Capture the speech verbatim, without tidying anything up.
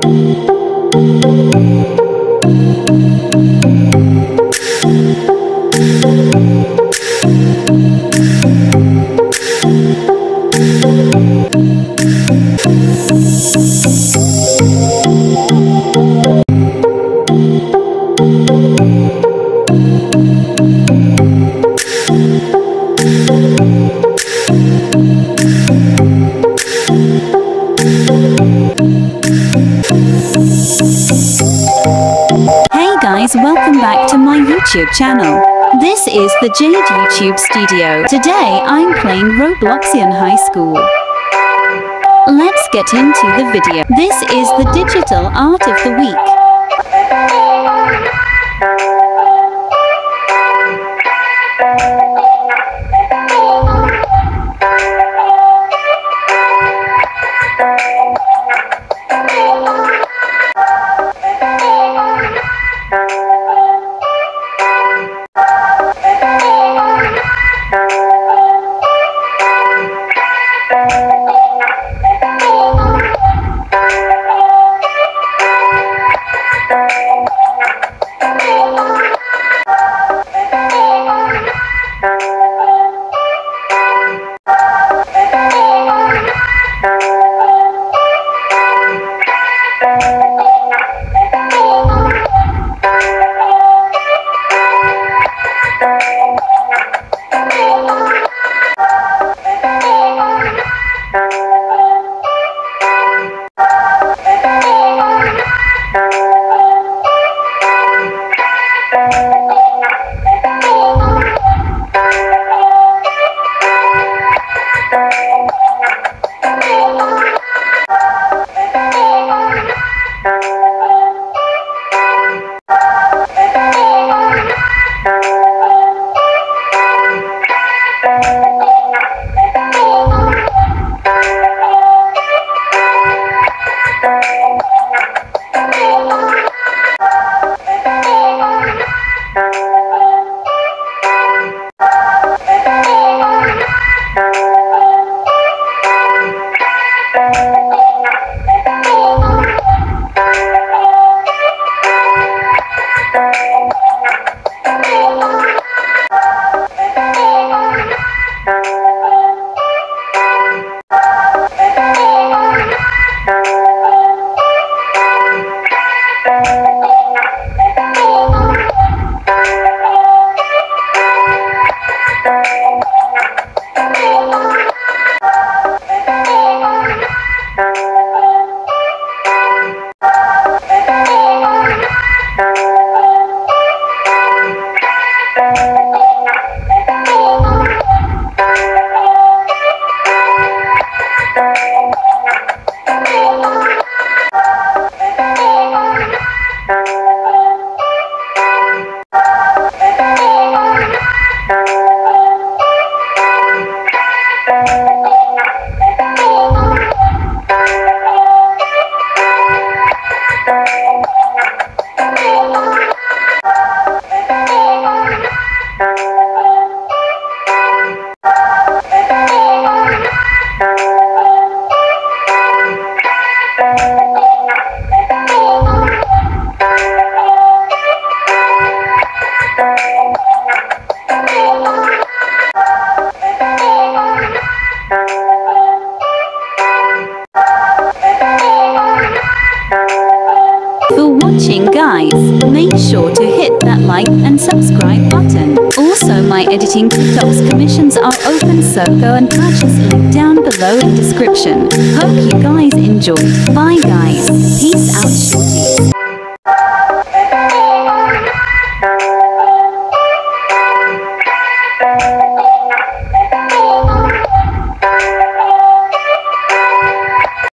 Hey guys, welcome back to my YouTube channel. This is the Jade YouTube Studio. Today I'm playing Robloxian High School. Let's get into the video. This is the Digital Art of the Week. For watching guys, make sure to hit that like and subscribe button. Also my editing TikToks commissions are open, so go and purchase link down below in description. Hope you guys enjoyed. Bye guys.